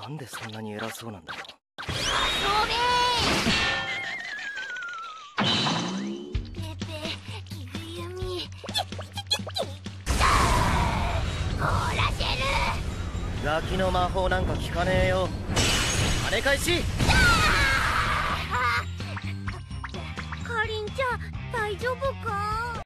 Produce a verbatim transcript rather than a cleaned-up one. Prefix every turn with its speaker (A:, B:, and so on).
A: なんでそんなに偉そうなんだよ。
B: 遊べー。ペペ、キグユミ。凍らせる。
A: ガキの魔法なんか効かねえよ。跳ね返し。
B: かりんちゃん大丈夫か？